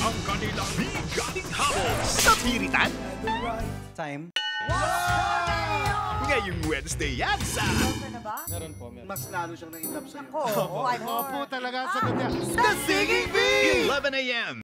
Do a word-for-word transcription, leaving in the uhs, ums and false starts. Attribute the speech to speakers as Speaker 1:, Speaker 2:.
Speaker 1: ang kanilang bigating habol sa piritan.
Speaker 2: Time.
Speaker 1: Ngayong Wednesday yan sa...
Speaker 3: Meron po, meron.
Speaker 4: Mas lalo siyang na-inlove sa'yo.
Speaker 5: Oo, I'm
Speaker 4: Opo talaga, sagot niya.
Speaker 1: The Singing Bee! eleven a m